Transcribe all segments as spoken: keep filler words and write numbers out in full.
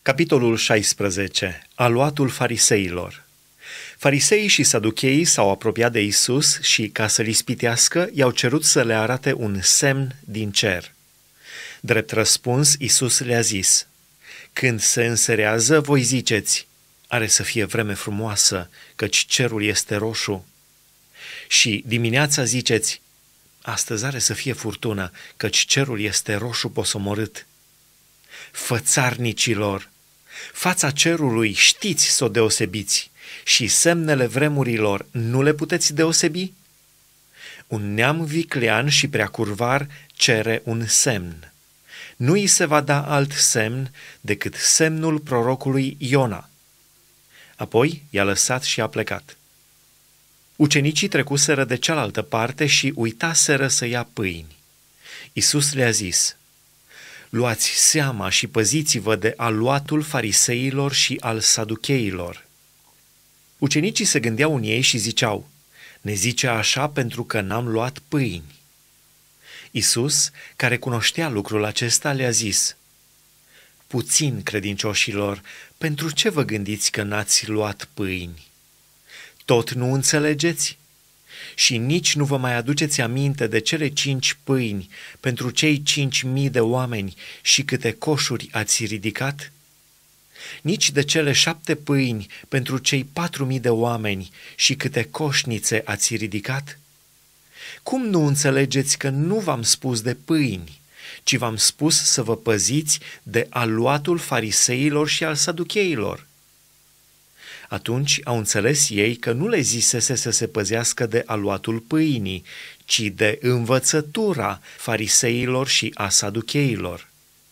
Capitolul șaisprezece. Aluatul fariseilor. Fariseii și saducheii s-au apropiat de Isus și, ca să-l ispitească, i-au cerut să le arate un semn din cer. Drept răspuns, Isus le-a zis: când se înserează, voi ziceți: are să fie vreme frumoasă, căci cerul este roșu. Și dimineața ziceți: astăzi are să fie furtună, căci cerul este roșu posomorât. Fățarnicilor, fața cerului știți să o deosebiți și semnele vremurilor nu le puteți deosebi? Un neam viclean și prea curvar cere un semn. Nu îi se va da alt semn decât semnul prorocului Iona. Apoi i-a lăsat și a plecat. Ucenicii trecuseră de cealaltă parte și uitaseră să ia pâini. Isus le-a zis: luați seama și păziți-vă de aluatul fariseilor și al saducheilor. Ucenicii se gândeau în ei și ziceau: ne zice așa pentru că n-am luat pâini. Isus, care cunoștea lucrul acesta, le-a zis: puțin credincioșilor, pentru ce vă gândiți că n-ați luat pâini? Tot nu înțelegeți? Și nici nu vă mai aduceți aminte de cele cinci pâini pentru cei cinci mii de oameni și câte coșuri ați ridicat? Nici de cele șapte pâini pentru cei patru mii de oameni și câte coșnițe ați ridicat? Cum nu înțelegeți că nu v-am spus de pâini, ci v-am spus să vă păziți de aluatul fariseilor și al saducheilor? Atunci au înțeles ei că nu le zisese să se păzească de aluatul pâinii, ci de învățătura fariseilor și a saducheilor.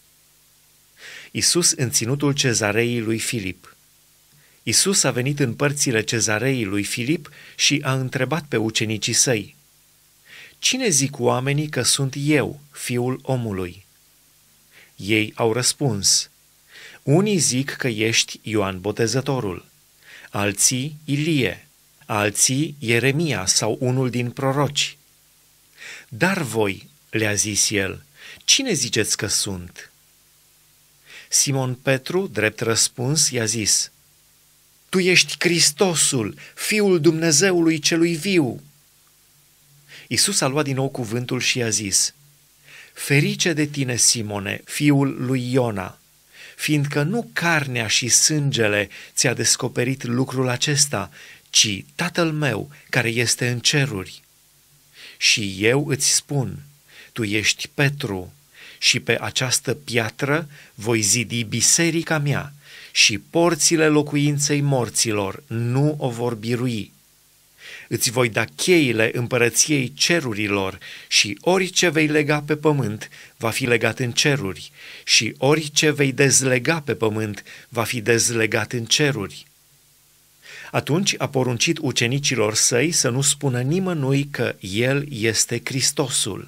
Isus în ținutul cezarei lui Filip. Isus a venit în părțile cezarei lui Filip și a întrebat pe ucenicii săi: cine zic oamenii că sunt eu, Fiul omului? Ei au răspuns: unii zic că ești Ioan Botezătorul, alții Ilie, alții Ieremia sau unul din proroci. Dar voi, le-a zis el, cine ziceți că sunt? Simon Petru, drept răspuns, i-a zis: tu ești Hristosul, Fiul Dumnezeului celui viu. Isus a luat din nou cuvântul și i-a zis: ferice de tine, Simone, fiul lui Iona, fiindcă nu carnea și sângele ți-a descoperit lucrul acesta, ci Tatăl meu care este în ceruri. Și eu îți spun, tu ești Petru, și pe această piatră voi zidi biserica mea, și porțile locuinței morților nu o vor birui. Îți voi da cheile împărăției cerurilor și orice vei lega pe pământ va fi legat în ceruri și orice vei dezlega pe pământ va fi dezlegat în ceruri. Atunci a poruncit ucenicilor săi să nu spună nimănui că El este Hristosul.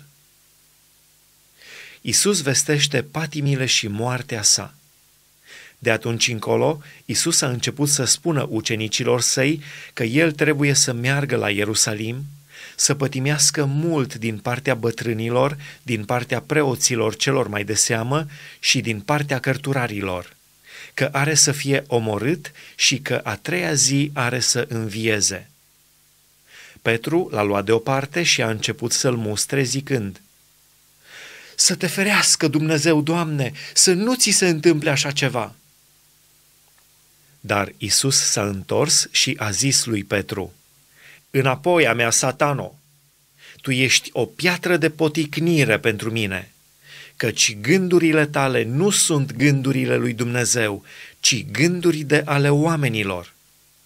Isus vestește patimile și moartea sa. De atunci încolo, Isus a început să spună ucenicilor săi că el trebuie să meargă la Ierusalim, să pătimească mult din partea bătrânilor, din partea preoților celor mai de seamă și din partea cărturarilor, că are să fie omorât și că a treia zi are să învieze. Petru l-a luat deoparte și a început să-l mustre zicând: să te ferească Dumnezeu, Doamne, să nu ți se întâmple așa ceva. Dar Isus s-a întors și a zis lui Petru: înapoi a mea, Satano! Tu ești o piatră de poticnire pentru mine, căci gândurile tale nu sunt gândurile lui Dumnezeu, ci gânduri de ale oamenilor.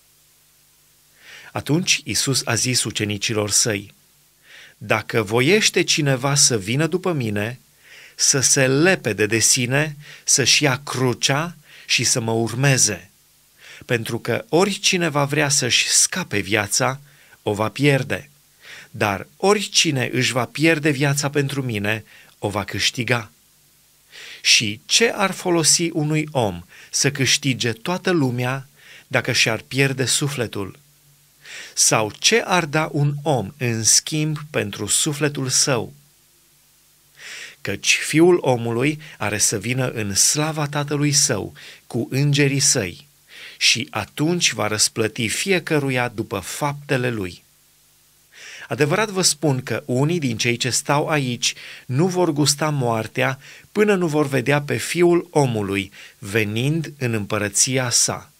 Atunci Isus a zis ucenicilor săi: dacă voiește cineva să vină după mine, să se lepede de sine, să-și ia crucea și să mă urmeze. Pentru că oricine va vrea să-și scape viața, o va pierde, dar oricine își va pierde viața pentru mine, o va câștiga. Și ce ar folosi unui om să câștige toată lumea dacă și-ar pierde sufletul? Sau ce ar da un om în schimb pentru sufletul său? căci Fiul omului are să vină în slava Tatălui Său cu îngerii Săi și atunci va răsplăti fiecăruia după faptele lui. Adevărat vă spun că unii din cei ce stau aici nu vor gusta moartea până nu vor vedea pe Fiul omului venind în împărăția sa.